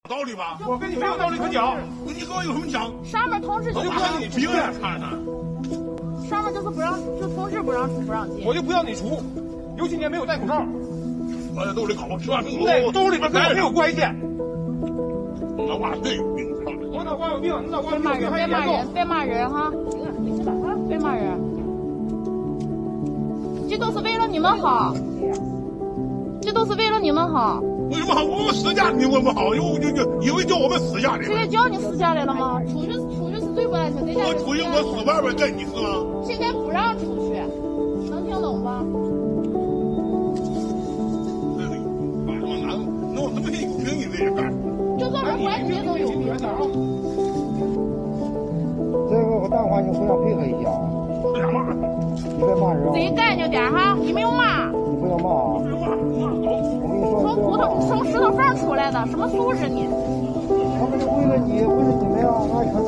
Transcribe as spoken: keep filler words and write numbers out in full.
道理吧？ 我跟你没有道理可讲。 你跟我有什么讲？ 上面通知就我不让你凭呀，看着。 上面就是不让，就通知不让出不让进。 我就不要你出，有几年没有戴口罩。 我在兜里搞，吃完不在兜里边跟我没有关系。 脑瓜对有病， 我脑瓜有病，你脑瓜别骂人，别骂人，别骂人哈！别骂人，这都是为了你们好，这都是为了你们好。 为什么好？我们私下你我们好，因为就就因为叫我们私下的。 谁叫你私下来了吗？出去出去是最不安全，在家。 我出去我死外边在你死吗？ 现在不让出去，能听懂吧？ 这个干什么难？那我他妈有病你这也干？ 就算是环节都有病。 这个我大话就互相配合一下。 别骂， 你别骂人啊！ 自己干净点哈，你没有骂。 你不要骂啊！ 别骂，骂走。 我跟你说， 从骨头从石头缝出来的，什么素质你？ 他们是为了你，为了你们呀，那全